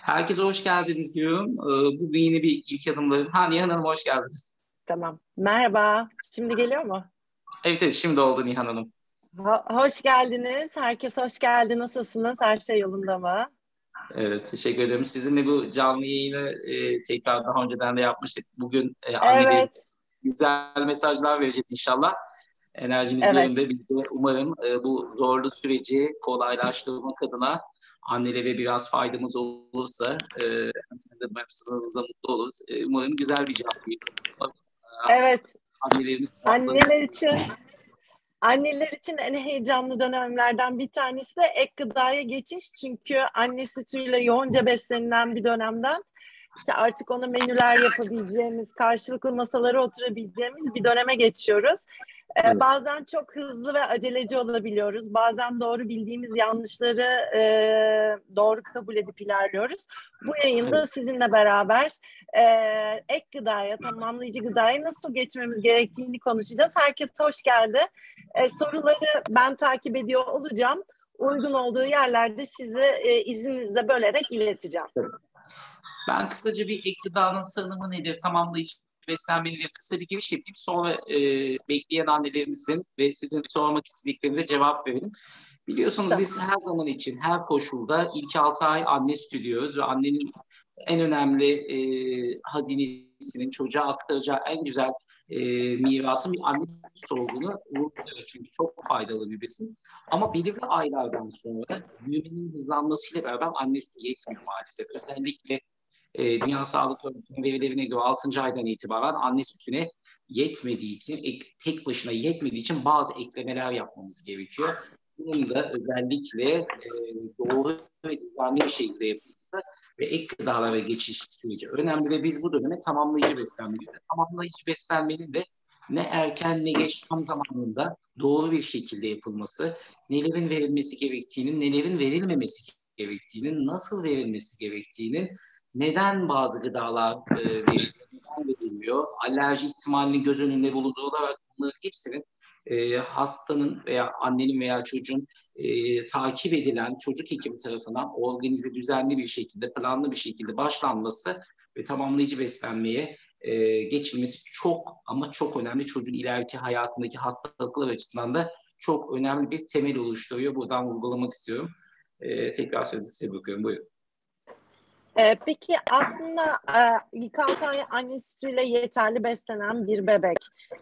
Herkese hoş geldiniz diyorum. Bugün yine bir ilk adımları. Nihan Hanım hoş geldiniz. Tamam. Merhaba. Şimdi geliyor mu? Evet evet şimdi oldu Nihan Hanım. Hoş geldiniz. Herkes hoş geldi. Nasılsınız? Her şey yolunda mı? Evet teşekkür ederim. Sizinle bu canlı yayını tekrar daha önceden de yapmıştık. Bugün anneleri Evet. güzel mesajlar vereceğiz inşallah. Enerjiniz Evet. yerinde. Biz de umarım bu zorlu süreci kolaylaştırmak adına annelere biraz faydamız olursa hepsizimizle mutlu oluruz. Umarım güzel bir canlı yayın. Evet. Annelerimiz Anneler için Anneler için en heyecanlı dönemlerden bir tanesi de ek gıdaya geçiş. Çünkü anne sütüyle yoğunca beslenilen bir dönemden işte artık ona menüler yapabileceğimiz, karşılıklı masalara oturabileceğimiz bir döneme geçiyoruz. evet, Bazen çok hızlı ve aceleci olabiliyoruz. Bazen doğru bildiğimiz yanlışları doğru kabul edip ilerliyoruz. Bu evet. yayında sizinle beraber e, ek gıdaya, tamamlayıcı gıdaya nasıl geçmemiz gerektiğini konuşacağız. Herkes hoş geldi. Soruları ben takip ediyor olacağım. Uygun olduğu yerlerde sizi izninizle bölerek ileteceğim. Ben kısaca bir ek gıdanın tanımı nedir, tamamlayıcı beslenmeyle kısa bir giriş yapayım. Sonra bekleyen annelerimizin ve sizin sormak istediklerinize cevap verelim. Biliyorsunuz Tamam. biz her zaman için, her koşulda ilk 6 ay anne sütü diyoruz ve annenin en önemli hazinesinin çocuğa aktaracağı en güzel mirasın bir anne sütü olduğunu unutmuyoruz. Çünkü çok faydalı bir besin. Ama belirli aylardan sonra büyümenin hızlanmasıyla beraber anne sütü yetmiyor maalesef. Özellikle Dünya Sağlık Örgütü'nün verilerine göre 6. aydan itibaren anne sütüne yetmediği için, tek başına yetmediği için bazı eklemeler yapmamız gerekiyor. Bunun da özellikle doğru ve düzenli bir şekilde yapılması ve ek gıdalara geçiş süreci önemli ve biz bu döneme tamamlayıcı beslenme diyoruz. Tamamlayıcı beslenmenin de ne erken ne geç tam zamanında doğru bir şekilde yapılması, nelerin verilmesi gerektiğinin, nelerin verilmemesi gerektiğinin, nasıl verilmesi gerektiğinin, neden bazı gıdalar veriliyor, neden verilmiyor, alerji ihtimalini göz önünde bulundurularak bunların hepsinin hastanın veya annenin veya çocuğun takip edilen çocuk hekimi tarafından organize, düzenli bir şekilde, planlı bir şekilde başlanması ve tamamlayıcı beslenmeye geçilmesi çok ama çok önemli. Çocuğun ileriki hayatındaki hastalıklar açısından da çok önemli bir temel oluşturuyor. Buradan vurgulamak istiyorum. Tekrar sözü size bırakıyorum. Buyurun. Peki aslında ilk 6 ay anne sütüyle yeterli beslenen bir bebek.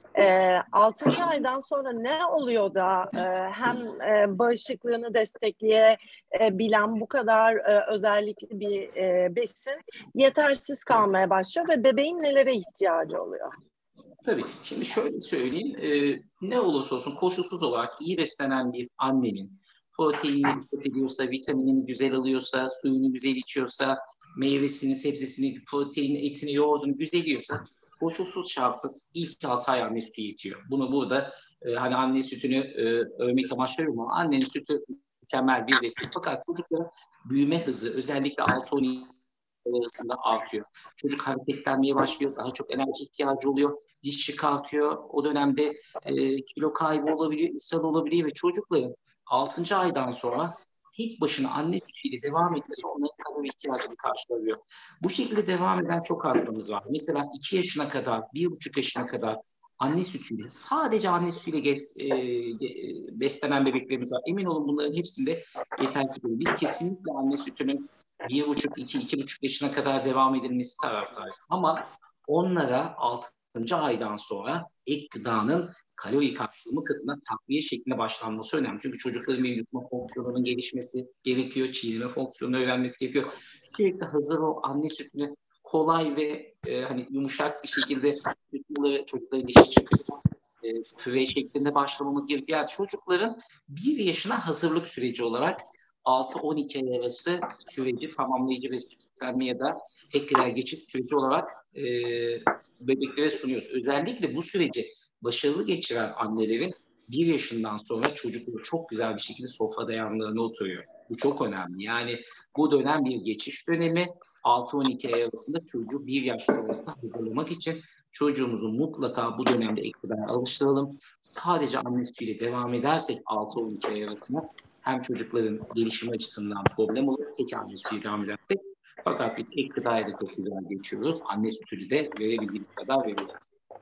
6. aydan sonra ne oluyor da hem bağışıklığını destekleyebilen bu kadar özellikli bir besin yetersiz kalmaya başlıyor ve bebeğin nelere ihtiyacı oluyor? Tabii. Şimdi şöyle söyleyeyim. Ne olursa olsun koşulsuz olarak iyi beslenen bir annenin proteinini dikkat ediyorsa, vitaminini güzel alıyorsa, suyunu güzel içiyorsa, meyvesini, sebzesini, proteinini, etini, yoğurdunu güzel yiyorsa koşulsuz şartsız ilk 6 ay anne sütü yetiyor. Bunu burada hani anne sütünü övmek amaçlıyorum ama annenin sütü mükemmel bir destek. Fakat çocukların büyüme hızı özellikle 6-12 arasında artıyor. Çocuk hareketlenmeye başlıyor, daha çok enerji ihtiyacı oluyor, diş çıkartıyor. O dönemde kilo kaybı olabiliyor, ishal olabiliyor ve çocukların 6. aydan sonra tek başına anne sütüyle devam etmesi onların kalori ihtiyacını karşılıyor. Bu şekilde devam eden çok hastamız var. Mesela 2 yaşına kadar, 1,5 yaşına kadar anne sütüyle, sadece anne sütüyle beslenen bebeklerimiz var. Emin olun bunların hepsinde yetersiz oluyor. Biz kesinlikle anne sütünün 1,5, 2, 2,5 yaşına kadar devam edilmesi taraftarıyız. Ama onlara 6. aydan sonra ek gıdanın kalori karşılığımı katına takviye şeklinde başlanması önemli. Çünkü çocukların bir yutma fonksiyonunun gelişmesi gerekiyor, çiğneme fonksiyonunu öğrenmesi gerekiyor. Sürekli hazır o anne sütünü kolay ve hani yumuşak bir şekilde yutmaları çocukların dişi çıkıyor. Püre şeklinde başlamamız gerekiyor. Yani çocukların 1 yaşına hazırlık süreci olarak 6-12 ay arası süreci tamamlayıcı beslenme ya da ek geçiş süreci olarak bebeklere sunuyoruz. Özellikle bu süreci başarılı geçiren annelerin 1 yaşından sonra çocukları çok güzel bir şekilde sofrada yanlarına oturuyor. Bu çok önemli. Yani bu dönem bir geçiş dönemi. 6-12 ay arasında çocuğu 1 yaş sonrasında hazırlamak için çocuğumuzu mutlaka bu dönemde ek gıdaya alıştıralım. Sadece anne sütüyle devam edersek 6-12 ay arasında hem çocukların gelişim açısından problem olur, tek anne sütüyle devam edersek Fakat biz ek gıdaya da çok güzel geçiyoruz. Anne sütünü de verebildiğimiz kadar veriyoruz.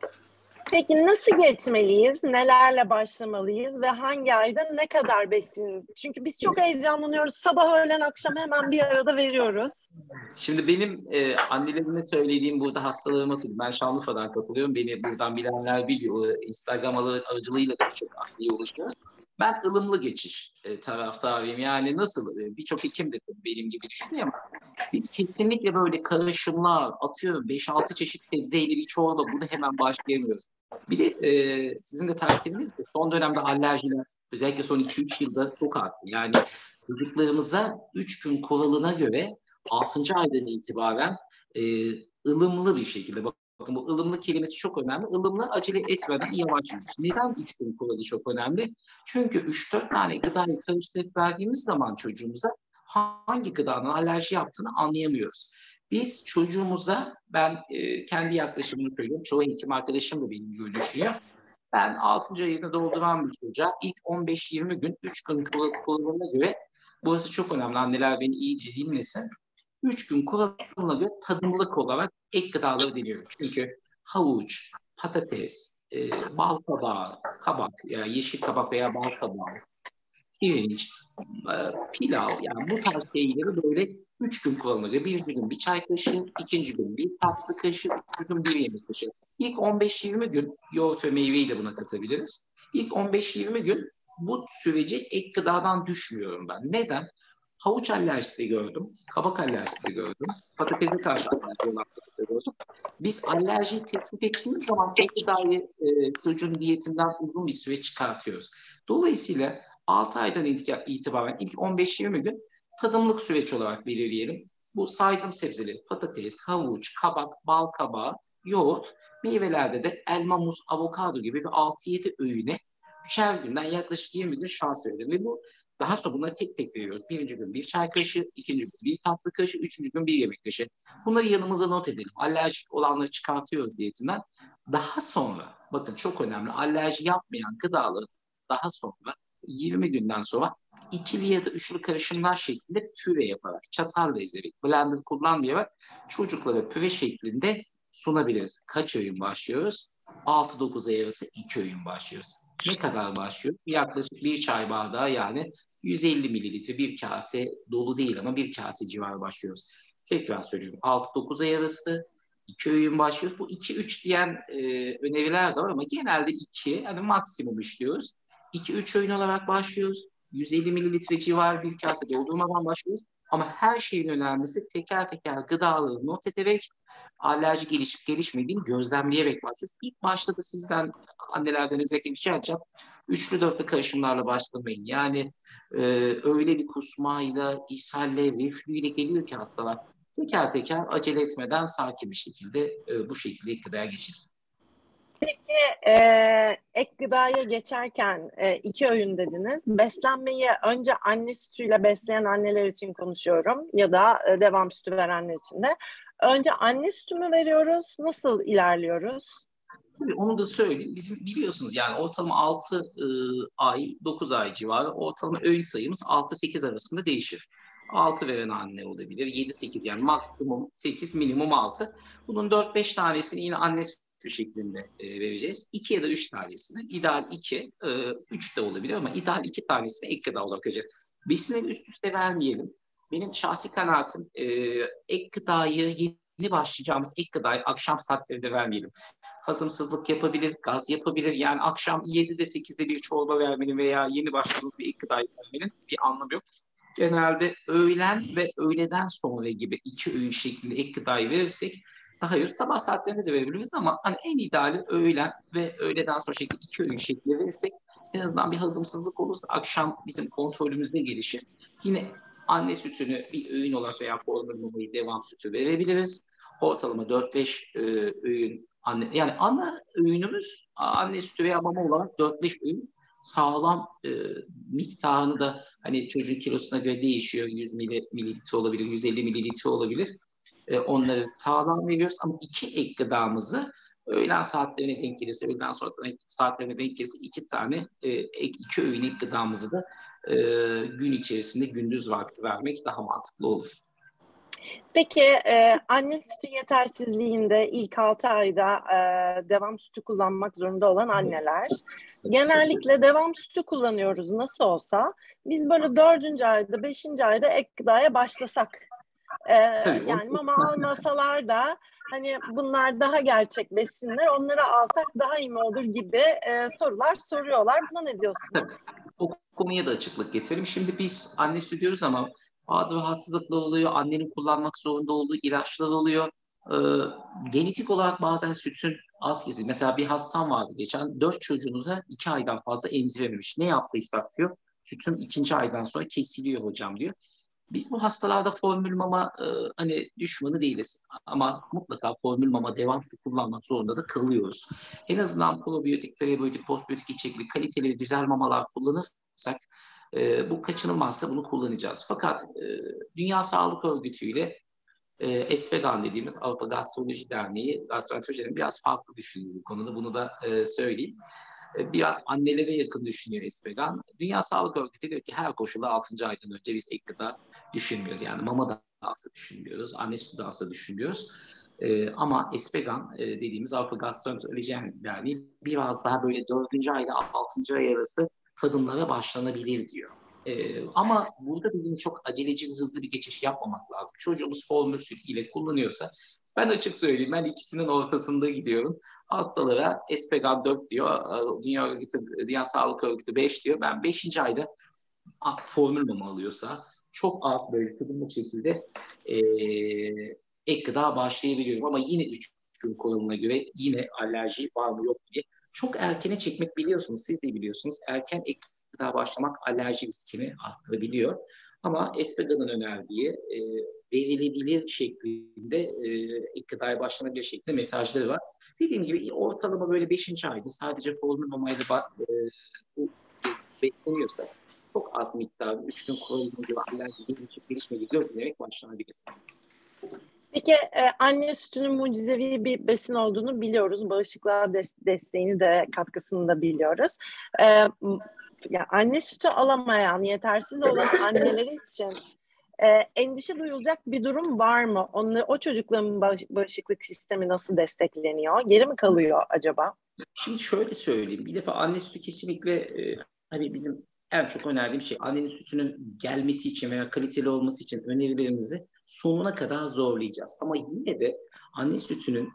Peki nasıl geçmeliyiz? Nelerle başlamalıyız ve hangi ayda ne kadar besin? Çünkü biz çok heyecanlanıyoruz. Sabah, öğlen, akşam hemen bir arada veriyoruz. Şimdi benim annelerime söylediğim burada hastalığıma söyleyeyim. Ben Şanlıurfa'dan katılıyorum. Beni buradan bilenler biliyor. Instagram aracılığıyla da birçok anneye ulaşıyoruz. Ben ılımlı geçiş taraftarıyım. Yani nasıl birçok hekim de benim gibi düşünüyor ama biz kesinlikle böyle karışımlar atıyorum 5-6 çeşit sebzeyle bir çorba bunu hemen başlayamıyoruz. Bir de sizin de takdirinizde son dönemde alerjiler özellikle son 2-3 yılda çok arttı. Yani çocuklarımıza 3 gün kuralına göre 6. aydan itibaren e, ılımlı bir şekilde bakın bu ılımlı kelimesi çok önemli. Ilımlı acele etmeden yavaş yavaş. Neden 3 gün kuralı çok önemli? Çünkü 3-4 tane gıdayı karıştırıp verdiğimiz zaman çocuğumuza hangi gıdanın alerji yaptığını anlayamıyoruz. Biz çocuğumuza ben kendi yaklaşımımı söylüyorum. Çoğu hekim arkadaşım da benim gibi düşünüyor. Ben 6. ayını dolduran bir çocuğa ilk 15-20 gün 3 gün kuralına göre burası çok önemli. Anneler beni iyice dinlesin. 3 gün kuralına göre tadımlık olarak ek gıdaları deniyorum. Çünkü havuç, patates, bal kabağı, kabak, yani yeşil kabak veya bal kabağı, pirinç, pilav yani bu tarz şeyleri böyle 3 gün kullanılıyor. Birinci gün bir çay kaşığı, ikinci gün bir tatlı kaşığı, üçüncü gün bir yemek kaşığı. İlk 15-20 gün yoğurt ve meyveyi de buna katabiliriz. İlk 15-20 gün bu süreci ek gıdadan düşmüyorum ben. Neden? Havuç alerjisi de gördüm, kabak alerjisi de gördüm, patatese karşı alerji olan da gördüm. Biz alerjiyi tespit ettiğimiz zaman ek gıdayı çocuğun diyetinden uzun bir süre çıkartıyoruz. Dolayısıyla 6 aydan itibaren ilk 15-20 gün tadımlık süreç olarak belirleyelim. Bu saydığım sebzeleri patates, havuç, kabak, bal kabağı, yoğurt, meyvelerde de elma, muz, avokado gibi bir 6-7 öğüne 3'er günden yaklaşık 20 gün şans verelim. Ve bu daha sonra bunları tek tek veriyoruz. Birinci gün bir çay kaşığı, ikinci gün bir tatlı kaşığı, üçüncü gün bir yemek kaşığı. Bunları yanımıza not edelim. Alerjik olanları çıkartıyoruz diyetinden. Daha sonra, bakın çok önemli, alerji yapmayan gıdaları daha sonra 20 günden sonra ikili ya da üçlü karışımlar şeklinde püre yaparak, çatalla ezerek, blender kullanmayarak çocuklara püre şeklinde sunabiliriz. Kaç öğün başlıyoruz? 6-9 ay arası 2 öğün başlıyoruz. Ne kadar başlıyor? Yaklaşık bir çay bardağı yani 150 mililitre bir kase dolu değil ama bir kase civarı başlıyoruz. Tekrar söylüyorum 6-9 ay arası 2 öğün başlıyoruz. Bu 2-3 diyen öneriler de var ama genelde 2 yani maksimum işliyoruz. 2-3 öğün olarak başlıyoruz. 150 mililitre civarı bir kase doldurmadan başlıyoruz. Ama her şeyin önemlisi teker teker gıdaları not ederek alerji gelişip gelişmediğini gözlemleyerek başlıyoruz. İlk başta da sizden annelerden özellikle rica edeceğim. Üçlü dörtlü karışımlarla başlamayın. Yani öyle bir kusmayla, ishalle, reflüyle geliyor ki hastalar. Teker teker acele etmeden sakin bir şekilde bu şekilde gıdaya geçin. Peki ek gıdaya geçerken 2 öğün dediniz. Beslenmeyi önce anne sütüyle besleyen anneler için konuşuyorum ya da devam sütü verenler için de. Önce anne sütü mü veriyoruz? Nasıl ilerliyoruz? Tabii onu da söyleyeyim. Bizim biliyorsunuz yani ortalama 6 ay, 9 ay civarı ortalama öğün sayımız 6-8 arasında değişir. 6 veren anne olabilir, 7-8 yani maksimum 8, minimum 6. Bunun 4-5 tanesini yine anne sütü şeklinde vereceğiz. 2 ya da 3 tanesini, ideal 2, 3 de olabilir ama ideal 2 tanesini ek gıda olarak vereceğiz. Besinleri üst üste vermeyelim. Benim şahsi kanaatim ek gıdayı yeni başlayacağımız ek gıdayı akşam saatlerinde vermeyelim. Hazımsızlık yapabilir, gaz yapabilir. Yani akşam 7'de 8'de bir çorba vermenin veya yeni başladığınız bir ek gıda vermenin bir anlamı yok. Genelde öğlen ve öğleden sonra gibi 2 öğün şeklinde ek gıdayı verirsek daha iyi. Sabah saatlerinde de verebiliriz ama hani en ideali öğlen ve öğleden sonra şekilde 2 öğün şeklinde verirsek en azından bir hazımsızlık olursa akşam bizim kontrolümüzde gelişir. Yine anne sütünü bir öğün olarak veya formülü devam sütü verebiliriz. Ortalama 4-5 öğün anne, yani ana öğünümüz anne sütü veya mama olarak 4-5 öğün sağlam miktarını da hani çocuğun kilosuna göre değişiyor. 100 mililitre olabilir, 150 mililitre olabilir. Onları sağlam veriyoruz ama 2 ek gıdamızı öğlen saatlerine denk gelirse, öğleden sonra saatlerine denk gelirse 2 tane ek 2 öğün ek gıdamızı da gün içerisinde gündüz vakti vermek daha mantıklı olur. Peki anne sütü yetersizliğinde ilk 6 ayda devam sütü kullanmak zorunda olan anneler, genellikle devam sütü kullanıyoruz nasıl olsa. Biz böyle 4. ayda, 5. ayda ek gıdaya başlasak, Tabii yani mama almasalar da hani bunlar daha gerçek besinler, onları alsak daha iyi mi olur gibi sorular soruyorlar. Buna ne tabii. diyorsunuz? O konuya da açıklık getirelim. Şimdi biz anne sütü diyoruz ama bazı rahatsızlıklar oluyor. Annenin kullanmak zorunda olduğu ilaçlar oluyor. Ee, Genetik olarak bazen sütün az kesiliyor. Mesela bir hastam vardı geçen. 4 çocuğunuza 2 aydan fazla emzirememiş. Ne yaptıysak diyor. Sütün 2. aydan sonra kesiliyor hocam diyor. Biz bu hastalarda formül mama hani düşmanı değiliz. Ama mutlaka formül mama devam sütü kullanmak zorunda da kalıyoruz. En azından probiyotik, prebiyotik, postbiyotik içerikli kaliteli ve güzel mamalar kullanırsak bu kaçınılmazsa bunu kullanacağız. Fakat Dünya Sağlık Örgütü ile ESPEGAN dediğimiz Avrupa Gastroloji Derneği, gastroenterolojilerin biraz farklı düşünüyor bu konuda. Bunu da söyleyeyim. Biraz annelere yakın düşünüyor ESPEGAN. Dünya Sağlık Örgütü diyor ki her koşulda 6. aydan önce biz ek gıda düşünmüyoruz. Yani mama da asla düşünmüyoruz, anne sütü de asla düşünmüyoruz. Ama ESPEGAN dediğimiz Avrupa Gastroenteroloji Derneği biraz daha böyle 4. ayda 6. ay arası tadımlara başlanabilir diyor. Ama burada bizim çok aceleci ve hızlı bir geçiş yapmamak lazım. Çocuğumuz formül süt ile kullanıyorsa ben açık söyleyeyim ben ikisinin ortasında gidiyorum. Hastalara Espegan 4 diyor, Dünya Sağlık Örgütü 5 diyor. Ben 5. ayda formül mama alıyorsa çok az böyle tadımlık şekilde e, ek gıda başlayabiliyorum. Ama yine 3 gün kuralına göre yine alerji var mı yok diye. Çok erkene çekmek biliyorsunuz, siz de biliyorsunuz. Erken ek gıda başlamak alerji riskini arttırabiliyor. Ama Espega'nın önerdiği verilebilir şeklinde ek gıdaya başlanabilir şeklinde mesajları var. Dediğim gibi ortalama böyle 5. ayda sadece formül mamayla bu bekleniyorsa çok az miktarda 3 gün kurulunca alerji gelişmediği gözlenerek başlanabilir. Peki anne sütünün mucizevi bir besin olduğunu biliyoruz. Bağışıklığa desteğini de katkısını da biliyoruz. Ya anne sütü alamayan, yetersiz olan anneler için endişe duyulacak bir durum var mı? O çocukların bağışıklık sistemi nasıl destekleniyor? Geri mi kalıyor acaba? Şimdi şöyle söyleyeyim. Bir defa anne sütü kesinlikle hani bizim en çok önerdiğim şey annenin sütünün gelmesi için veya kaliteli olması için önerilerimizi sonuna kadar zorlayacağız. Ama yine de anne sütünün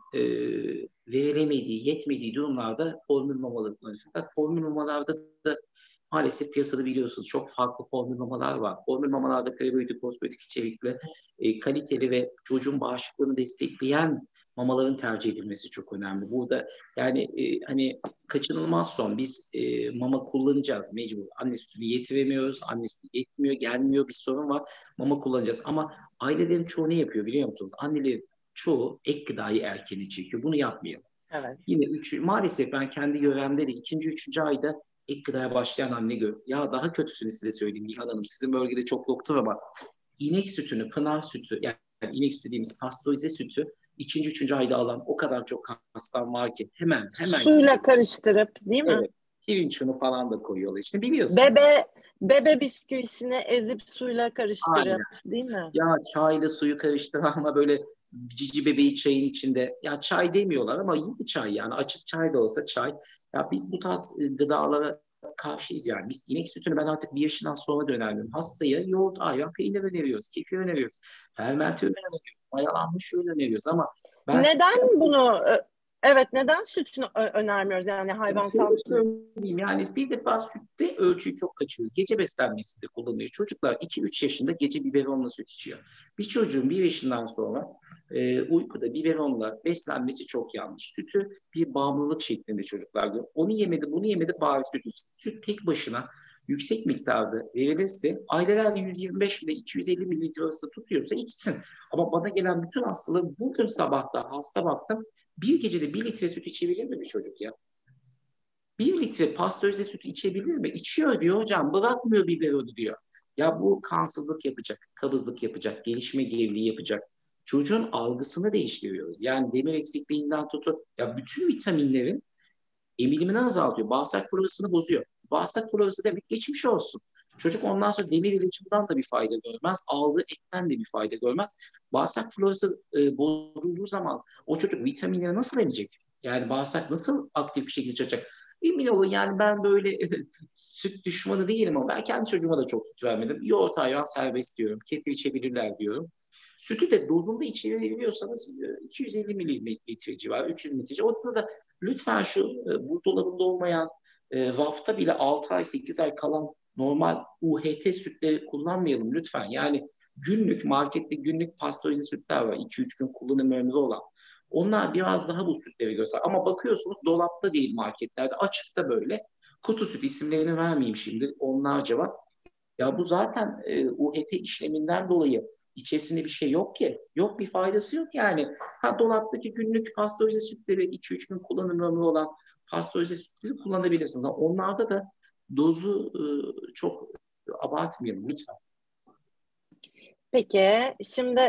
verilemediği, yetmediği durumlarda formül mamaları kullanacağız. Formül mamalarda da maalesef piyasada biliyorsunuz çok farklı formül mamalar var. Formül mamalarda prebiyotik, postbiyotik içerikli, kaliteli ve çocuğun bağışıklığını destekleyen mamaların tercih edilmesi çok önemli. Burada yani hani kaçınılmaz son biz mama kullanacağız mecbur. Anne sütünü yetiremiyoruz, anne sütü yetmiyor, gelmiyor bir sorun var. Mama kullanacağız ama ailelerin çoğu ne yapıyor biliyor musunuz? Annelerin çoğu ek gıdayı erken çekiyor. Bunu yapmayalım. Evet. Yine maalesef ben kendi yöremde de 2. 3. ayda ek gıdaya başlayan anne görüyorum. Ya daha kötüsünü size söyleyeyim Nihan Hanım. Sizin bölgede çok doktor ama inek sütünü, pınar sütü yani inek sütü dediğimiz pastörize sütü 2. 3. ayda alan o kadar çok hastam var ki hemen Suyla karıştırıp değil mi? evet pirinç unu falan da koyuyorlar işte biliyorsunuz. Bebe bisküvisini ezip suyla Aynen. karıştırıp değil mi? Ya çayla suyu karıştıranla böyle cici bebeği çayın içinde ya çay demiyorlar ama iyi çay yani açık çay da olsa çay. Ya biz bu tarz gıdalara karşıyız yani. Biz inek sütünü ben artık 1 yaşından sonra da önermiyorum. Hastaya yoğurt, ayran, peynir öneriyoruz, kefir öneriyoruz, fermente öneriyoruz, mayalanmış ürün öneriyoruz ama ben Neden bunu evet neden sütünü önermiyoruz yani hayvansal şöyle söyleyeyim yani bir defa sütte ölçüyü çok kaçırıyoruz. Gece beslenmesi de kullanılıyor. Çocuklar 2-3 yaşında gece biberonla süt içiyor. Bir çocuğun 1 yaşından sonra uykuda biberonla beslenmesi çok yanlış. Sütü bir bağımlılık şeklinde çocuklar görüyor. Onu yemedi, bunu yemedi bari süt içsin. Süt tek başına yüksek miktarda verilirse aileler 125 ile 250 mililitre arasında tutuyorsa içsin. Ama bana gelen bütün hastalığı bugün sabahta hasta baktım 1 gecede 1 litre süt içebilir mi bir çocuk ya? 1 litre pastörize süt içebilir mi? İçiyor diyor hocam. Bırakmıyor biberonu diyor. Ya bu kansızlık yapacak, kabızlık yapacak, gelişme geriliği yapacak. Çocuğun algısını değiştiriyoruz. Yani demir eksikliğinden tutun. Ya bütün vitaminlerin emilimini azaltıyor. Bağırsak florasını bozuyor. Bağırsak florası demek geçmiş olsun. Çocuk ondan sonra demir ilacından da bir fayda görmez. Aldığı etten de bir fayda görmez. Bağırsak florası bozulduğu zaman o çocuk vitaminleri nasıl emecek? Yani bağırsak nasıl aktif bir şekilde çalışacak? Emin olun yani ben böyle süt düşmanı değilim ama ben kendi çocuğuma da çok süt vermedim. Yoğurt ayran serbest diyorum. Kefir içebilirler diyorum. Sütü de dozunda içebiliyorsanız 250 mililitre civarı, 300 mililitre civarı. Ortada da lütfen şu buzdolabında olmayan rafta bile 6 ay 8 ay kalan normal UHT sütleri kullanmayalım lütfen. Yani günlük markette günlük pastörize sütler var. 2-3 gün kullanım ömrü olan. Onlar biraz daha bu sütleri göster. Ama bakıyorsunuz dolapta değil marketlerde. Açıkta böyle. Kutu süt isimlerini vermeyeyim şimdi. Onlarca var. Ya bu zaten UHT işleminden dolayı içerisinde bir şey yok ki. Yok bir faydası yok yani. Ha dolaptaki günlük pastörize sütleri 2-3 gün kullanım ömrü olan pastörize sütleri kullanabilirsiniz. Ama onlarda da dozu çok abartmayalım lütfen. Peki, şimdi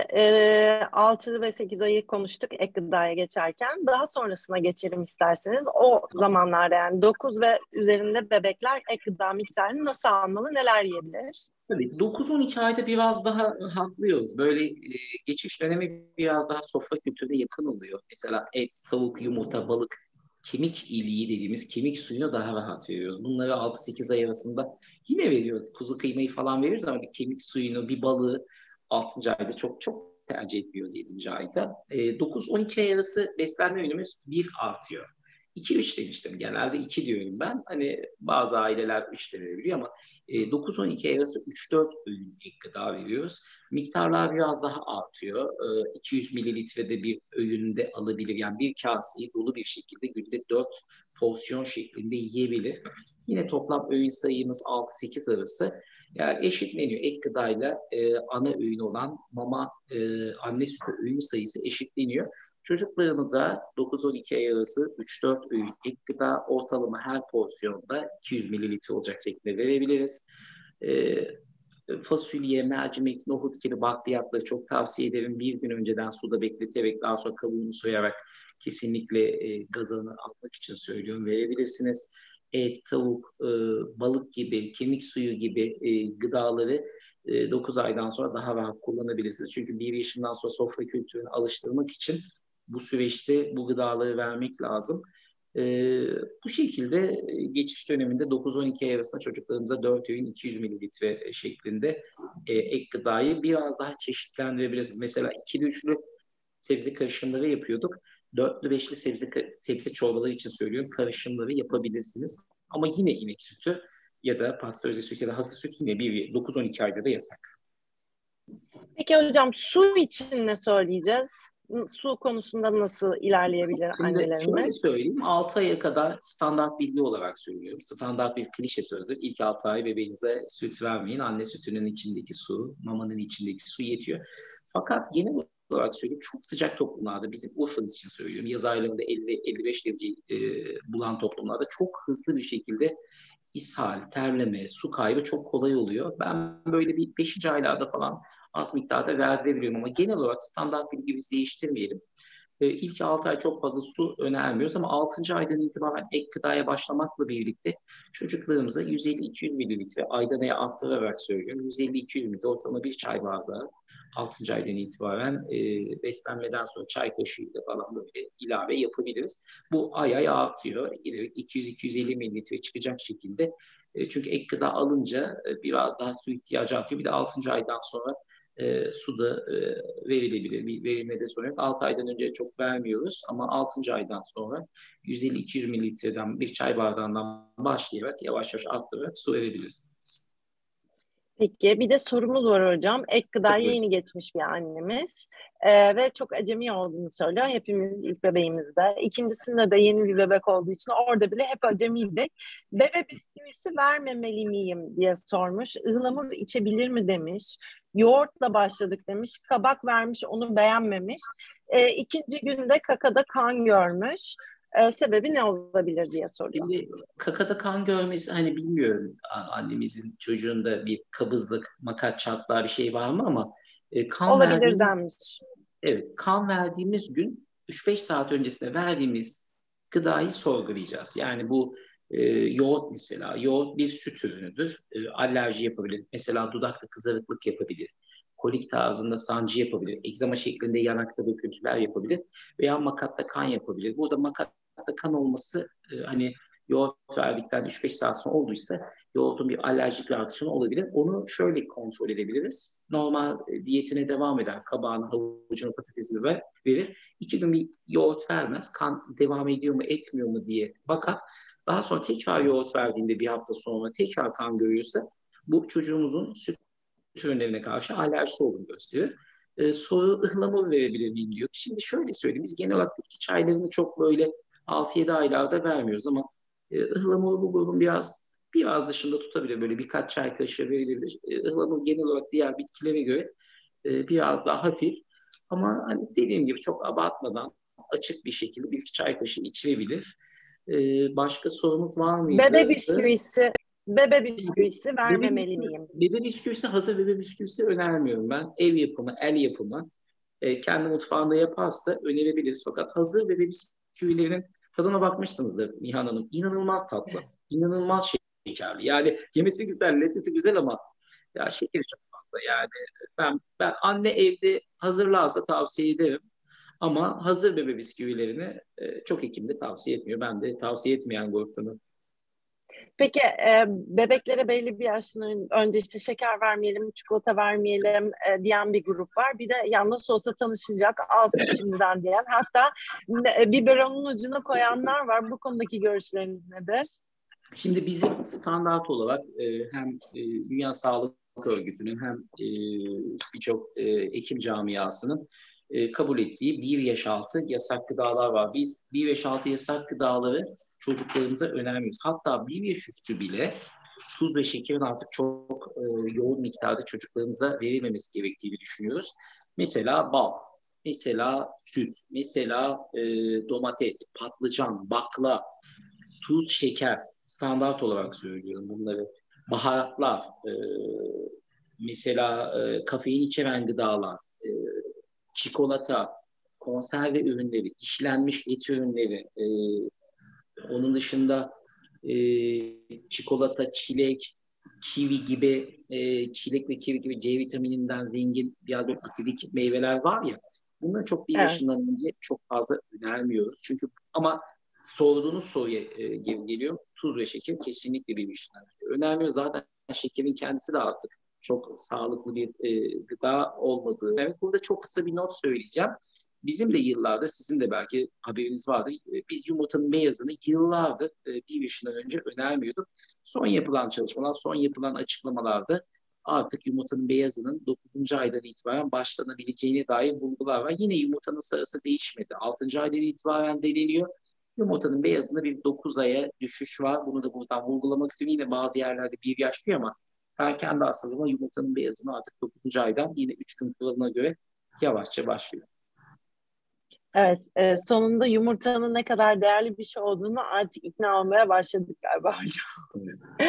6 ve 8 ayı konuştuk ek gıdaya geçerken. Daha sonrasına geçelim isterseniz. O zamanlarda yani 9 ve üzerinde bebekler ek gıda miktarını nasıl almalı, neler yiyebilir? Tabii 9-12 ayda biraz daha haklıyoruz. Böyle geçiş dönemi biraz daha sofra kültürüne yakın oluyor. Mesela et, tavuk, yumurta, balık, kemik iliği dediğimiz kemik suyunu daha rahat veriyoruz. Bunları 6-8 ay arasında yine veriyoruz. Kuzu kıymayı falan veriyoruz ama bir kemik suyunu, bir balığı 6. ayda çok çok tercih ediyoruz 7. ayda. 9-12 ay arası beslenme öğünümüz bir artıyor. 2-3 demiştim. Genelde 2 diyorum ben. Hani bazı aileler 3 de verebiliyor ama 9-12 arası 3-4 öğün ek gıda veriyoruz. Miktarlar biraz daha artıyor. 200 mililitrede bir öğünde alabilir. Yani bir kaseyi dolu bir şekilde günde 4 porsiyon şeklinde yiyebilir. Yine toplam öğün sayımız 6-8 arası. Yani eşitleniyor. Ek gıdayla ana öğün olan mama anne sütü öğün sayısı eşitleniyor. Çocuklarımıza 9-12 ay arası 3-4 öğün ek gıda ortalama her porsiyonda 200 mililitre olacak şekilde verebiliriz. Ee, Fasulye, mercimek, nohut gibi bakliyatları çok tavsiye ederim. Bir gün önceden suda bekleterek daha sonra kabuğunu soyarak kesinlikle gazını almak için söylüyorum verebilirsiniz. Et, tavuk, balık gibi, kemik suyu gibi gıdaları 9 aydan sonra daha rahat kullanabilirsiniz. Çünkü 1 yaşından sonra sofra kültürüne alıştırmak için bu süreçte bu gıdaları vermek lazım. Bu şekilde geçiş döneminde 9-12 ay arasında çocuklarımıza 4 öğün 200 mililitre şeklinde ek gıdayı biraz daha çeşitlendirebiliriz. Mesela ikili üçlü sebze karışımları yapıyorduk. Dörtlü beşli sebze çorbaları için söylüyorum. Karışımları yapabilirsiniz. Ama yine inek sütü ya da pastörize süt ya da hazır süt yine 9-12 ayda da yasak. Peki hocam, su için ne söyleyeceğiz? Su konusunda nasıl ilerleyebilir Şimdi şöyle annelerimiz? söyleyeyim, 6 aya kadar standart bilgi olarak söylüyorum. Standart bir klişe sözdür. İlk 6 ay bebeğinize süt vermeyin. Anne sütünün içindeki su, mamanın içindeki su yetiyor. Fakat genel olarak söyleyeyim, çok sıcak toplumlarda, bizim Urfa için söylüyorum, yaz aylarında 50-55 derece bulan toplumlarda çok hızlı bir şekilde ishal, terleme, su kaybı çok kolay oluyor. Ben böyle bir 5. aylarda falan az miktarda verdirebiliyorum ama genel olarak standart bilgi biz değiştirmeyelim. İlk 6 ay çok fazla su önermiyoruz ama 6. aydan itibaren ek gıdaya başlamakla birlikte çocuklarımıza 150-200 mililitre ayda veya arttırarak söylüyorum. 150-200 mililitre ortalama bir çay bardağı 6. aydan itibaren beslenmeden sonra çay kaşığıyla falan böyle ilave yapabiliriz. Bu ay ay artıyor. 200-250 mililitre çıkacak şekilde. Çünkü ek gıda alınca biraz daha su ihtiyacı artıyor. Bir de 6. aydan sonra su da verilebilir. Bir verilmede sorun yok. 6 aydan önce çok vermiyoruz ama 6. aydan sonra 150-200 mililitreden bir çay bardağından başlayarak yavaş yavaş arttırarak su verebiliriz. Peki bir de sorumuz var hocam. Ek gıdaya Tabii. yeni geçmiş bir annemiz ve çok acemi olduğunu söylüyor. Hepimiz ilk bebeğimizde. İkincisinde de yeni bir bebek olduğu için orada bile hep acemiydik. Bebe bisküvisi vermemeli miyim diye sormuş. Ihlamur içebilir mi demiş. Yoğurtla başladık demiş. Kabak vermiş, onu beğenmemiş. İkinci günde kakada kan görmüş. Sebebi ne olabilir diye soruyor. Şimdi kakada kan görmesi hani bilmiyorum annemizin çocuğunda bir kabızlık, makat çatlağı bir şey var mı ama kan Olabilir verdiğimiz denmiş. evet kan verdiğimiz gün 3-5 saat öncesinde verdiğimiz gıdayı sorgulayacağız. Yani bu Yoğurt mesela. Yoğurt bir süt ürünüdür. Alerji yapabilir. Mesela dudakta kızarıklık yapabilir. Kolik tarzında sancı yapabilir. Egzama şeklinde yanakta döküntüler yapabilir. Veya makatta kan yapabilir. Burada makatta kan olması hani yoğurt verdikten 3-5 saat sonra olduysa yoğurdun bir alerjik reaksiyonu olabilir. Onu şöyle kontrol edebiliriz. Normal diyetine devam eder. Kabağını, havucunu, patatesini verir. 2 gün bir yoğurt vermez. Kan devam ediyor mu, etmiyor mu diye bakar. Daha sonra tekrar yoğurt verdiğinde bir hafta sonra tekrar kan görüyorsa bu çocuğumuzun süt ürünlerine karşı alerjisi olduğunu gösterir. Soru ıhlamur verebilir miyim diyor. Şimdi şöyle söyleyeyim. Biz genel olarak bitki çaylarını çok böyle 6-7 aylarda vermiyoruz ama ıhlamur bu grubun biraz dışında tutabilir. Böyle birkaç çay kaşığı verilebilir. Ihlamur genel olarak diğer bitkilere göre biraz daha hafif. Ama hani dediğim gibi çok abartmadan açık bir şekilde bir çay kaşığı içilebilir. Başka sorumuz var Bebe mıydı? bisküvisi, bebe bisküvisi vermemeli miyim? Bebe bisküvisi, hazır bebe bisküvisi önermiyorum ben. Ev yapımı, el yapımı. Kendi mutfağında yaparsa önerebiliriz. Fakat hazır bebe bisküvilerinin tadına bakmışsınızdır Nihan Hanım. İnanılmaz tatlı. İnanılmaz şekerli. Yani yemesi güzel, lezzeti güzel ama ya şekeri çok fazla. Yani ben anne evde hazırlarsa tavsiye ederim. Ama hazır bebe bisküvilerini çok hekim de tavsiye etmiyor. Ben de tavsiye etmeyen gruptanım. Peki bebeklere belli bir yaştan önce işte şeker vermeyelim, çikolata vermeyelim diyen bir grup var. Bir de ya nasıl olsa tanışacak, alsın şimdiden diyen. Hatta biberonun ucuna koyanlar var. Bu konudaki görüşleriniz nedir? Şimdi bizim standart olarak hem Dünya Sağlık Örgütü'nün hem birçok hekim camiasının kabul ettiği 1 yaş altı yasak gıdalar var. Biz 1 yaş altı yasak gıdaları çocuklarımıza önermiyoruz. Hatta 1 yaş üstü bile tuz ve şekerin artık çok yoğun miktarda çocuklarımıza verilmemesi gerektiğini düşünüyoruz. Mesela bal, mesela süt, mesela domates, patlıcan, bakla, tuz, şeker standart olarak söylüyorum bunları. Baharatlar, mesela kafein içeren gıdalar, çikolata, konserve ürünleri, işlenmiş et ürünleri, onun dışında e, çikolata, çilek, kivi gibi, çilek ve kivi gibi C vitamininden zengin biraz böyle asidik meyveler var ya, bunları çok bir Evet. yaşından önce çok fazla önermiyoruz. Çünkü ama sorduğunuz soruya geri geliyor. Tuz ve şeker kesinlikle bir yaşından önce önermiyoruz. Zaten şekerin kendisi de artık çok sağlıklı bir gıda olmadığı. Evet, burada çok kısa bir not söyleyeceğim. Bizim de yıllardır, sizin de belki haberiniz vardır. Biz yumurtanın beyazını yıllardır 1 yaşından önce önermiyorduk. Son yapılan çalışmalar, son yapılan açıklamalarda artık yumurtanın beyazının 9. aydan itibaren başlanabileceğine dair bulgular var. Yine yumurtanın sarısı değişmedi. 6. aydan itibaren deniliyor. Yumurtanın beyazında bir 9 aya düşüş var. Bunu da buradan vurgulamak istiyorum. Yine bazı yerlerde 1 yaş diyor ama ben kendi hastalığıma yumurtanın beyazını artık 9. aydan yine 3 gün kuralına göre yavaşça başlıyor. Evet, sonunda yumurtanın ne kadar değerli bir şey olduğunu artık ikna olmaya başladık galiba hocam.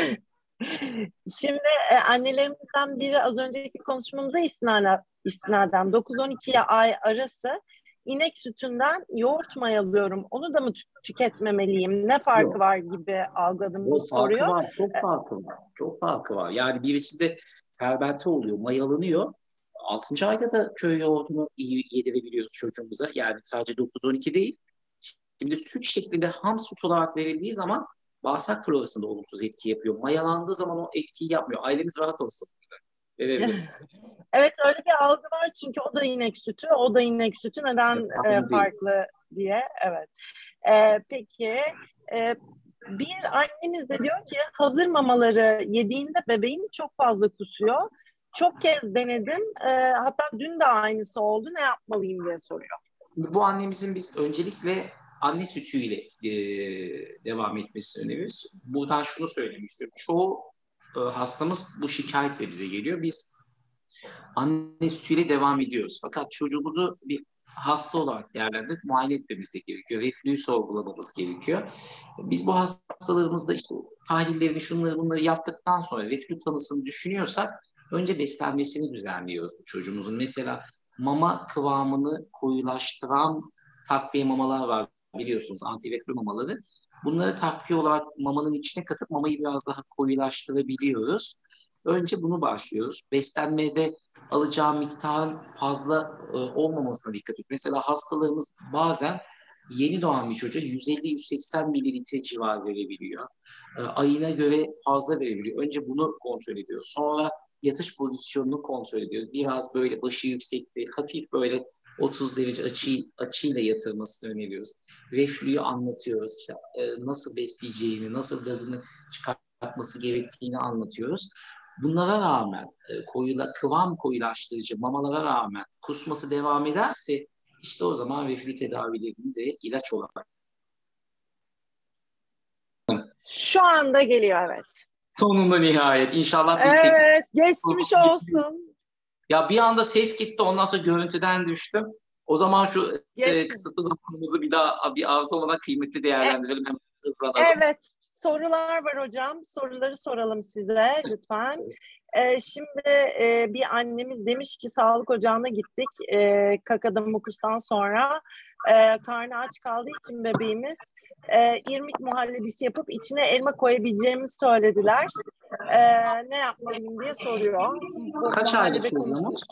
Şimdi annelerimizden biri az önceki konuşmamıza istinaden 9-12 ay arası inek sütünden yoğurt mayalıyorum. Onu da mı tüketmemeliyim? Ne farkı Yok. var gibi algıladım bu Çok farkı soruyu. var, çok farkı var. Çok farkı var. Yani birisi de fermente oluyor, mayalanıyor. 6. ayda da köy yoğurdunu iyi yedirebiliyoruz çocuğumuza. Yani sadece 9-12 değil. Şimdi süt şeklinde ham süt olarak verildiği zaman bağırsak florasında olumsuz etki yapıyor. Mayalandığı zaman o etkiyi yapmıyor. Ailemiz rahat olsun. Verebilirim. Evet, öyle bir algı var çünkü o da inek sütü, o da inek sütü. Neden Farkında değil. farklı diye. Evet. Peki bir annemiz de diyor ki hazır mamaları yediğinde bebeğim çok fazla kusuyor. Çok kez denedim. Hatta dün de aynısı oldu. Ne yapmalıyım diye soruyor. Bu annemizin biz öncelikle anne sütüyle devam etmesini öneriyoruz. Buradan şunu söylemek istiyorum. Çoğu hastamız bu şikayetle bize geliyor. Biz anne sütüyle devam ediyoruz. Fakat çocuğumuzu bir hasta olarak değerlendirip muayene etmemiz de gerekiyor. Reflüyü sorgulamamız gerekiyor. Biz bu hastalarımızda işte tahlillerini, şunları bunları yaptıktan sonra reflü tanısını düşünüyorsak önce beslenmesini düzenliyoruz bu çocuğumuzun. Mesela mama kıvamını koyulaştıran takviye mamalar var biliyorsunuz, anti reflü mamaları. Bunları takviye olarak mamanın içine katıp mamayı biraz daha koyulaştırabiliyoruz. Önce bunu başlıyoruz. Beslenmede alacağı miktarın fazla olmamasına dikkat ediyoruz. Mesela hastalarımız bazen yeni doğan bir çocuğa 150-180 mililitre civar verebiliyor. Ayına göre fazla verebiliyor. Önce bunu kontrol ediyoruz. Sonra yatış pozisyonunu kontrol ediyoruz. Biraz böyle başı yüksekte, hafif böyle 30 derece açıyla yatırmasını öneriyoruz. Reflüyü anlatıyoruz. İşte, nasıl besleyeceğini, nasıl gazını çıkartması gerektiğini anlatıyoruz. Bunlara rağmen kıvam koyulaştırıcı mamalara rağmen kusması devam ederse işte o zaman reflü tedavilerini de ilaç olarak. Şu anda geliyor, evet. Sonunda nihayet. İnşallah bir Evet, geçmiş olsun. Ya bir anda ses gitti, ondan sonra görüntüden düştüm. O zaman şu Geç. kısıtlı zamanımızı bir arzu olarak kıymetli değerlendirelim. Hemen hızlanalım. Evet, sorular var hocam. Soruları soralım size lütfen. Şimdi bir annemiz demiş ki sağlık ocağına gittik kakada mukustan sonra. Karnı aç kaldığı için bebeğimiz irmik muhallebisi yapıp içine elma koyabileceğimizi söylediler. Ne yapmalıyım diye soruyor. Bu Kaç aylık muhallebi çocuğumuz?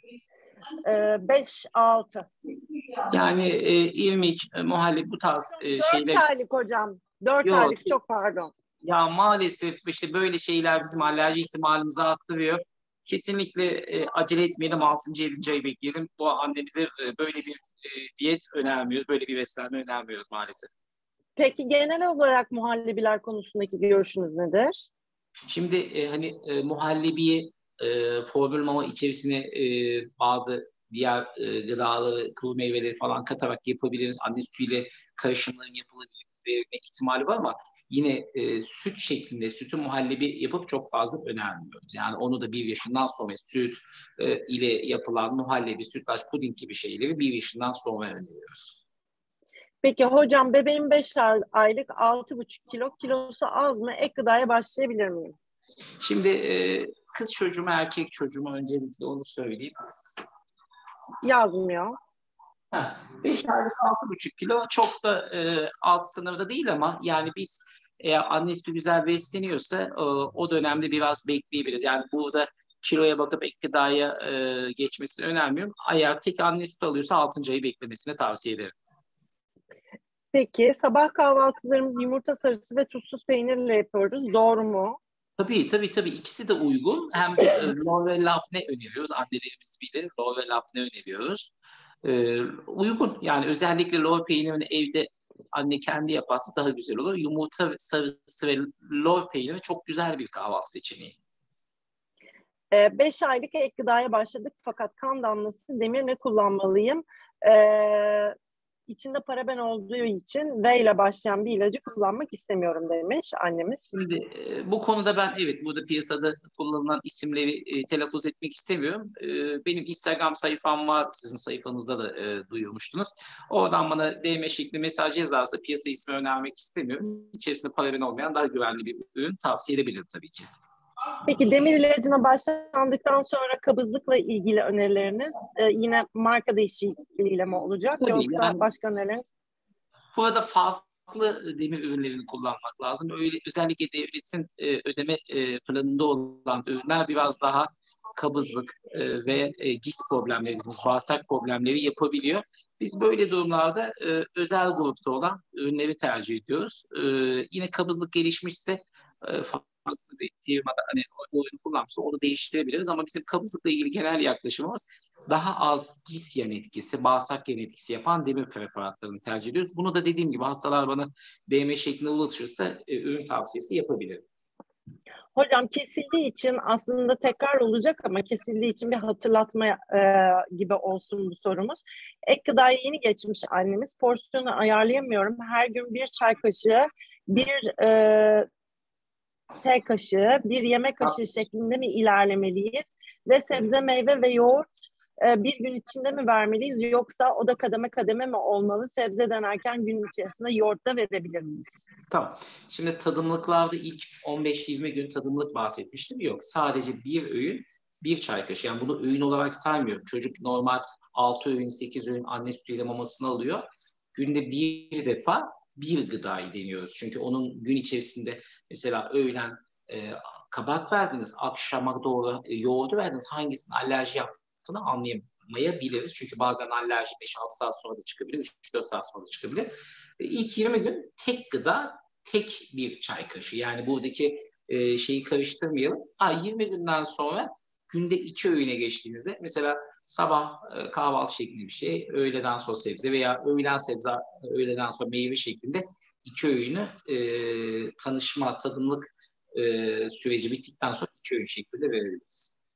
5-6. Yani irmik, muhallebi bu tarz 4 şeyler. aylık hocam. 4 Yok. aylık, çok pardon. Ya maalesef işte böyle şeyler bizim alerji ihtimalimizi arttırıyor. Kesinlikle acele etmeyelim, 6. 7. ayı bekleyelim. Bu annemize böyle bir diyet önermiyoruz, böyle bir beslenme önermiyoruz maalesef. Peki genel olarak muhallebiler konusundaki görüşünüz nedir? Şimdi hani muhallebiyi formül mama içerisine bazı diğer gıdaları, kuru meyveleri falan katarak yapabiliriz. Anne sütüyle karışımların yapılabilme ihtimali var ama yine süt şeklinde sütü muhallebi yapıp çok fazla önermiyoruz. Yani onu da 1 yaşından sonra süt ile yapılan muhallebi, sütlaç, puding gibi şeyleri 1 yaşından sonra öneriyoruz. Peki hocam bebeğim 5 aylık 6,5 kilo. Kilosu az mı? Ek gıdaya başlayabilir miyim? Şimdi kız çocuğuma, erkek çocuğuma öncelikle onu söyleyeyim. Yazmıyor. 5 aylık 6,5 kilo çok da alt sınırda değil ama yani biz eğer annesi güzel besleniyorsa o dönemde biraz bekleyebiliriz. Yani burada kiloya bakıp ek gıdaya geçmesini önermiyorum. Eğer tek anne süt alıyorsa 6. ayı beklemesini tavsiye ederim. Peki sabah kahvaltılarımızı yumurta sarısı ve tuzsuz peynirle yapıyoruz. Doğru mu? Tabii ikisi de uygun. Hem lor ve labne öneriyoruz. Annelerimiz bilir. Lor ve labne öneriyoruz. Uygun. Yani özellikle lor peynirini evde anne kendi yaparsa daha güzel olur. Yumurta sarısı ve lor peyniri çok güzel bir kahvaltı seçeneği. 5 aylık ek gıdaya başladık fakat kan damlası demir ne kullanmalıyım? İçinde paraben olduğu için V ile başlayan bir ilacı kullanmak istemiyorum demiş annemiz. Şimdi bu konuda ben burada piyasada kullanılan isimleri telaffuz etmek istemiyorum. Benim Instagram sayfam var, sizin sayfanızda da duyurmuştunuz. Oradan bana DM şekli mesaj yazarsa piyasa ismi önermek istemiyorum. İçerisinde paraben olmayan daha güvenli bir ürün tavsiye edebilirim tabii ki. Peki demir ilacına başlandıktan sonra kabızlıkla ilgili önerileriniz yine marka değişikliğiyle mi olacak Tabii, yoksa yani başka önerileriniz? burada farklı demir ürünlerini kullanmak lazım. Özellikle devletin ödeme planında olan ürünler biraz daha kabızlık ve GİS problemleri dediğimiz bağırsak problemleri yapabiliyor. Biz böyle durumlarda özel grupta olan ürünleri tercih ediyoruz. Yine kabızlık gelişmişse farklı bir firmada hani o ürünü kullanmışsa onu değiştirebiliriz ama bizim kabızlıkla ilgili genel yaklaşımımız daha az GİS yan etkisi, bağırsak yan etkisi yapan demir preparatlarını tercih ediyoruz. Bunu da dediğim gibi hastalar bana DM şeklinde ulaşırsa ürün tavsiyesi yapabilirim. Hocam kesildiği için aslında tekrar olacak ama kesildiği için bir hatırlatma gibi olsun bu sorumuz. Ek gıdaya yeni geçmiş annemiz. Porsiyonu ayarlayamıyorum. Her gün bir çay kaşığı, bir tea kaşığı, bir yemek kaşığı şeklinde mi ilerlemeliyiz? Ve sebze, meyve ve yoğurt bir gün içinde mi vermeliyiz yoksa o da kademe kademe mi olmalı? Sebze denerken gün içerisinde yoğurt da verebilir miyiz? Tamam. Şimdi tadımlıklarda ilk 15-20 gün tadımlık bahsetmiştim. Yok. Sadece bir öğün, bir çay kaşığı. Yani bunu öğün olarak saymıyorum. Çocuk normal 6 öğün, 8 öğün anne sütüyle mamasını alıyor. Günde bir defa bir gıdayı deniyoruz. Çünkü onun gün içerisinde mesela öğlen kabak verdiniz, akşama doğru yoğurdu verdiniz. Hangisinin alerji yaptığını anlayamayabiliriz. Çünkü bazen alerji 5-6 saat sonra da çıkabilir, 3-4 saat sonra da çıkabilir. İlk 20 gün tek gıda, tek bir çay kaşığı. Yani buradaki şeyi karıştırmayalım. 20 günden sonra günde 2 öğüne geçtiğinizde mesela sabah kahvaltı şeklinde bir şey, öğleden sonra sebze veya öğlen sebze, öğleden sonra meyve şeklinde 2 öğünü tanışma, tadımlık süreci bittikten sonra 2 öğün şeklinde verebiliriz.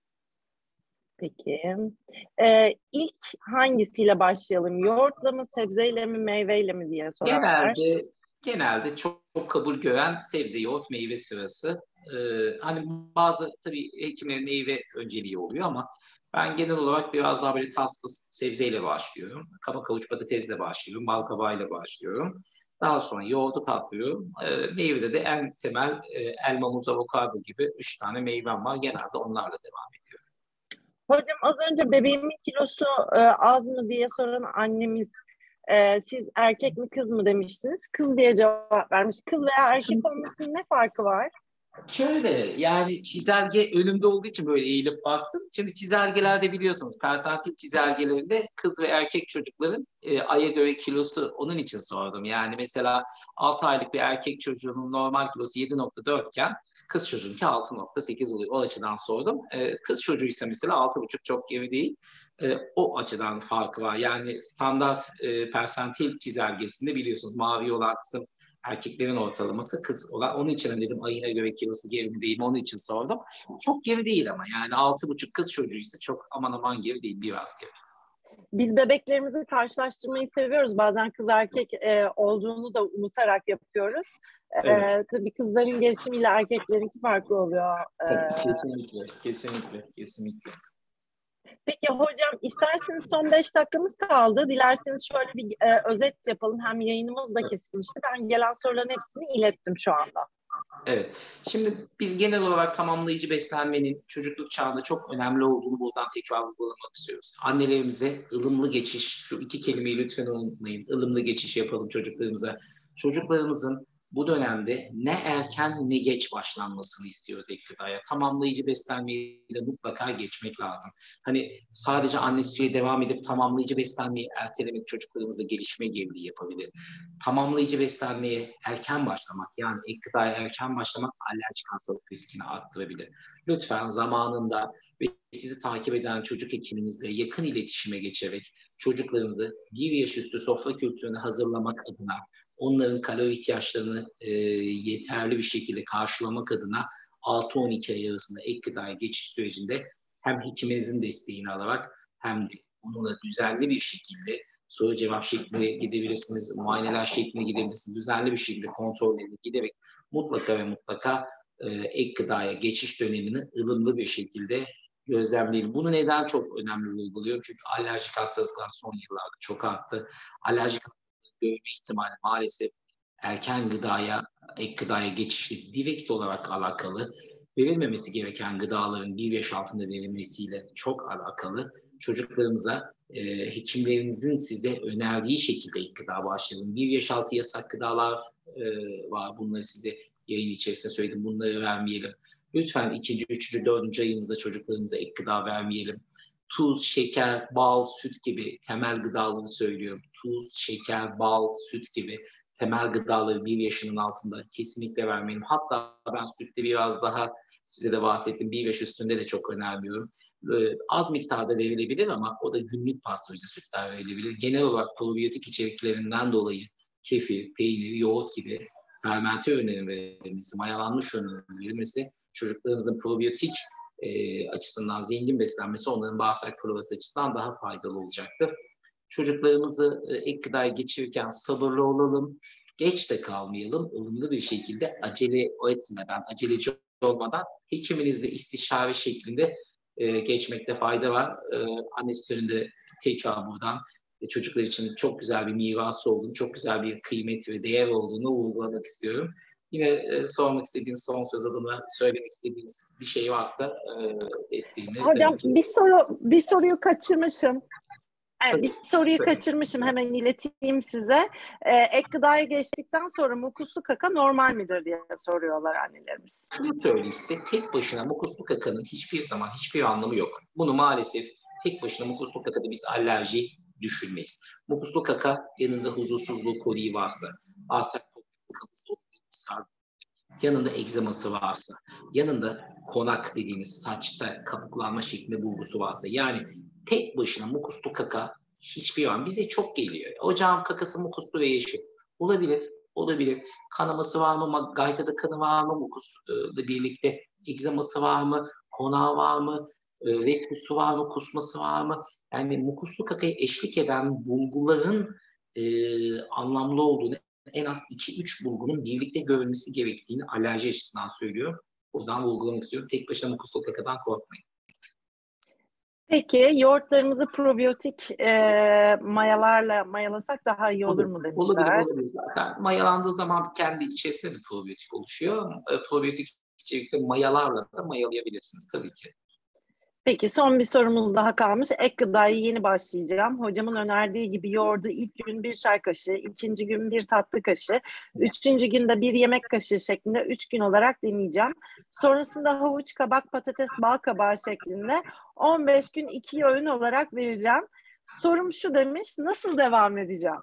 Peki. İlk hangisiyle başlayalım? Yoğurtla mı, sebzeyle mi, meyveyle mi diye sorarlar. Genelde çok kabul gören sebze, yoğurt, meyve sırası. Hani bazı tabii hekimlerin meyve önceliği oluyor ama ben genel olarak biraz daha böyle tatsız sebzeyle başlıyorum. Kabak havuç patatesle başlıyorum. Bal kabağıyla başlıyorum. Daha sonra yoğurdu tatlıyorum. Meyvede de en temel elma, muz, avokado gibi 3 tane meyvem var. Genelde onlarla devam ediyorum. Hocam az önce bebeğimin kilosu az mı diye soran annemiz siz erkek mi kız mı demiştiniz. Kız diye cevap vermiş. Kız veya erkek olmasının ne farkı var? Şöyle yani çizelge önümde olduğu için böyle eğilip baktım. Şimdi çizelgelerde biliyorsunuz persantil çizelgelerinde kız ve erkek çocukların aya göre kilosu onun için sordum. Yani mesela 6 aylık bir erkek çocuğunun normal kilosu 7,4 iken kız çocuğunki 6,8 oluyor. O açıdan sordum. Kız çocuğuysa mesela 6,5 çok geri değil. O açıdan farkı var. Yani standart persantil çizelgesinde biliyorsunuz mavi olan kısım erkeklerin ortalaması, kız olan. Onun için dedim ayına göre kilosu geri mi değil mi, onun için sordum. Çok geri değil ama yani 6,5 kız çocuğuysa çok aman aman geri değil, biraz geri. Biz bebeklerimizi karşılaştırmayı seviyoruz. Bazen kız erkek olduğunu da unutarak yapıyoruz. Evet. Tabii kızların gelişimiyle erkeklerinki farklı oluyor. Kesinlikle. Peki hocam isterseniz son 5 dakikamız kaldı. Dilerseniz şöyle bir özet yapalım. Hem yayınımız da kesilmişti. Ben gelen soruların hepsini ilettim şu anda. Evet. Şimdi biz genel olarak tamamlayıcı beslenmenin çocukluk çağında çok önemli olduğunu buradan tekrar vurgulamak istiyoruz. Annelerimize ılımlı geçiş, şu 2 kelimeyi lütfen unutmayın. Ilımlı geçiş yapalım çocuklarımıza. Çocuklarımızın bu dönemde ne erken ne geç başlanmasını istiyoruz ek gıdaya. Tamamlayıcı beslenmeyi de mutlaka geçmek lazım. Hani sadece anne sütüye devam edip tamamlayıcı beslenmeyi ertelemek çocuklarımızda gelişme geriliği yapabilir. Tamamlayıcı beslenmeye erken başlamak, yani ek gıdaya erken başlamak alerjik hastalık riskini arttırabilir. Lütfen zamanında ve sizi takip eden çocuk hekiminizle yakın iletişime geçerek çocuklarımızı 1 yaş üstü sofra kültürüne hazırlamak adına, onların kalori ihtiyaçlarını yeterli bir şekilde karşılamak adına 6-12 ay arasında ek gıdaya geçiş sürecinde hem hekiminizin desteğini alarak hem de onunla düzenli bir şekilde soru cevap şeklinde gidebilirsiniz, muayeneler şeklinde gidebilirsiniz. Düzenli bir şekilde kontrollerine giderek mutlaka ek gıdaya geçiş dönemini ılımlı bir şekilde gözlemleyelim. Bunu neden çok önemli vurguluyorum? Çünkü alerjik hastalıklar son yıllarda çok arttı. Alerjik hastalıkları görme ihtimali maalesef erken gıdaya, ek gıdaya geçişle direkt olarak alakalı. Verilmemesi gereken gıdaların 1 yaş altında verilmesiyle çok alakalı. Çocuklarımıza hekimlerinizin size önerdiği şekilde ilk gıda başlayalım. 1 yaş altı yasak gıdalar var. Bunları size yayın içerisinde söyledim. Bunları vermeyelim. Lütfen 2., 3., 4. ayımızda çocuklarımıza ek gıda vermeyelim. Tuz, şeker, bal, süt gibi temel gıdaları söylüyorum. Tuz, şeker, bal, süt gibi temel gıdaları 1 yaşının altında kesinlikle vermeyelim. Hatta ben sütte biraz daha size de bahsettim. 1 yaş üstünde de çok önermiyorum. Az miktarda verilebilir ama o da günlük pastörize sütler verilebilir. Genel olarak probiyotik içeriklerinden dolayı kefir, peynir, yoğurt gibi fermente öğünlerin verilmesi, mayalanmış öğünlerin verilmesi çocuklarımızın probiyotik açısından zengin beslenmesi onların bağırsak florası açısından daha faydalı olacaktır. Çocuklarımızı ek gıdaya geçirirken sabırlı olalım, geç de kalmayalım, ılımlı bir şekilde acele etmeden, aceleci olmadan hekiminizle istişare şeklinde geçmekte fayda var. Anne sütünde tekrar buradan çocuklar için çok güzel bir mirası olduğunu, çok güzel bir kıymet ve değer olduğunu vurgulamak istiyorum. Yine sormak istediğiniz, son söz adına söylemek istediğiniz bir şey varsa desteğini. Hocam bir soruyu kaçırmışım. Bir soruyu kaçırmışım, hemen ileteyim size. Ek gıdaya geçtikten sonra mukuslu kaka normal midir diye soruyorlar annelerimiz. Şunu söyleyeyim size, tek başına mukuslu kakanın hiçbir zaman hiçbir anlamı yok. Bunu maalesef tek başına mukuslu kakada biz alerji düşünmeyiz. Mukuslu kaka yanında huzursuzluğu, koliği varsa, asap yanında egzaması varsa, yanında konak dediğimiz saçta kabuklanma şeklinde bulgusu varsa, yani tek başına mukuslu kaka hiçbir an bize çok geliyor. Ocağın kakası mukuslu ve yeşil. Olabilir, olabilir. Kanaması var mı? Gaytada kanı var mı? Mukusla birlikte egzaması var mı? Konağı var mı? Reflüsü var mı? Kusması var mı? Yani mukuslu kakaya eşlik eden bulguların anlamlı olduğunu, en az 2-3 bulgunun birlikte görülmesi gerektiğini alerji açısından söylüyorum. Buradan vurgulamak istiyorum. Tek başına mukuslu kakadan korkmayın. Peki yoğurtlarımızı probiyotik mayalarla mayalasak daha iyi olur mu demişler. Olabilir. Zaten mayalandığı zaman kendi içerisinde bir probiyotik oluşuyor. Probiyotik içerikli mayalarla da mayalayabilirsiniz tabii ki. Peki son bir sorumuz daha kalmış. Ek gıdaya yeni başlayacağım. Hocamın önerdiği gibi yoğurdu ilk gün 1 çay kaşığı, ikinci gün 1 tatlı kaşığı, üçüncü günde 1 yemek kaşığı şeklinde 3 gün olarak deneyeceğim. Sonrasında havuç, kabak, patates, bal kabağı şeklinde 15 gün 2 öğün olarak vereceğim. Sorum şu demiş, nasıl devam edeceğim?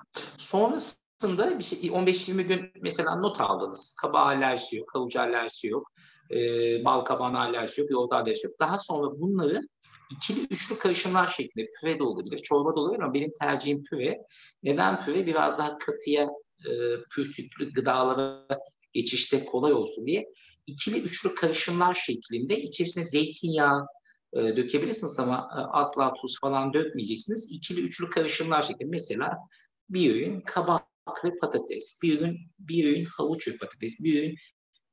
Sonrasında bir şey, 15-20 gün mesela not aldınız. Kabağa alerjisi yok, havuç alerjisi yok. Bal kabağına alerjisi yok, yoğurda alerjisi yok. Daha sonra bunları ikili üçlü karışımlar şeklinde püre de olabilir, çorba da olabilir ama benim tercihim püre. Neden püre? Biraz daha katıya, pürtüklü gıdalara geçişte kolay olsun diye. İkili üçlü karışımlar şeklinde içerisine zeytinyağı dökebilirsiniz ama asla tuz falan dökmeyeceksiniz. İkili üçlü karışımlar şeklinde. Mesela bir öğün kabak ve patates, bir öğün havuç ve patates, bir öğün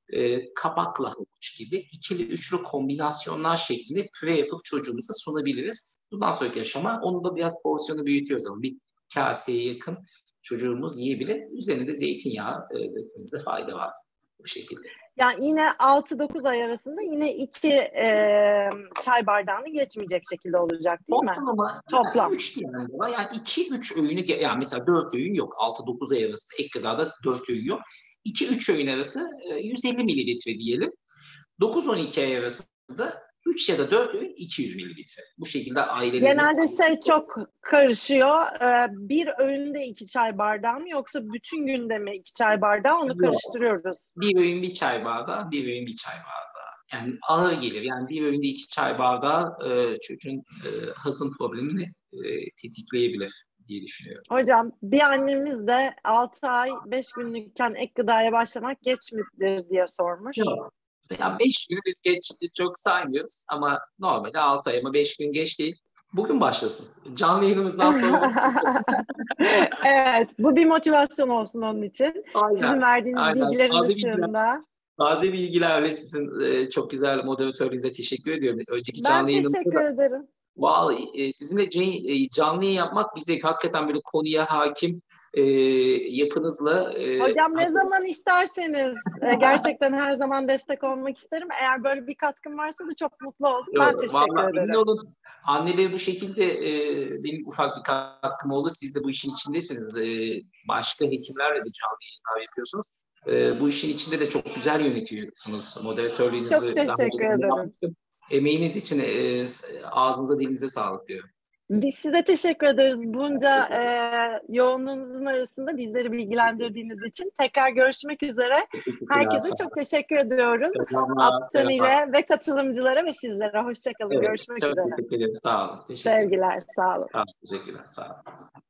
kabakla havuç gibi ikili üçlü kombinasyonlar şeklinde püre yapıp çocuğumuza sunabiliriz. Bundan sonraki aşama, onu da biraz porsiyonu büyütüyoruz ama bir kaseye yakın çocuğumuz yiyebilir. Üzerine de zeytinyağı dökmenize fayda var bu şekilde. Yani yine 6-9 ay arasında yine 2 çay bardağını geçmeyecek şekilde olacak değil mi? Toplam. 3 diyelim var. Yani 2-3 öğünü, yani mesela 4 öğün yok. 6-9 ay arasında ek gıdada 4 öğün yok. 2-3 öğün arası 150 mililitre diyelim. 9-12 ay arasında 3 ya da 4 öğün 200 mililitre. Bu şekilde ailelerimiz... Genelde çok karışıyor. Bir öğünde 2 çay bardağı mı yoksa bütün günde mi 2 çay bardağı, onu karıştırıyoruz. Bir öğün 1 çay bardağı, bir öğün 1 çay bardağı. Yani ağır gelir. Yani bir öğünde 2 çay bardağı çocuğun hazım problemini tetikleyebilir diye düşünüyorum. Hocam bir annemiz de 6 ay 5 günlükken ek gıdaya başlamak geç midir diye sormuş. Yok. Yani 5 günü biz geç çok saymıyoruz ama normalde 6 ay ama 5 gün geç değil. Bugün başlasın. Canlı yayınımızdan sonra. Evet, bu bir motivasyon olsun onun için. Aynen, sizin verdiğiniz bilgilerin ışığında. Taze bilgilerle sizin çok güzel moderatörünüze teşekkür ediyorum. Önceki canlı yayınımızda. Ben teşekkür ederim. Vallahi sizinle canlı yayın yapmak bize hakikaten böyle konuya hakim yapınızla. Hocam ne zaman isterseniz gerçekten her zaman destek olmak isterim. Eğer böyle bir katkım varsa da çok mutlu oldum. Ben teşekkür ederim. Olun. Anneleri bu şekilde benim ufak bir katkım oldu. Siz de bu işin içindesiniz. Başka hekimlerle de canlı yayınlar yapıyorsunuz. Bu işin içinde de çok güzel yönetiyorsunuz. Moderatörlüğünüzü çok teşekkür ederim. Emeğiniz için ağzınıza dilinize sağlık diyorum. Biz size teşekkür ederiz bunca yoğunluğunuzun arasında bizleri bilgilendirdiğiniz için. Tekrar görüşmek üzere. Herkese çok teşekkür ediyoruz. Aptan ile ve katılımcılara ve sizlere. Hoşçakalın. Evet, görüşmek üzere. Teşekkür ederim. Sağ olun. Sevgiler. Sağ olun. Teşekkürler. Sağ olun.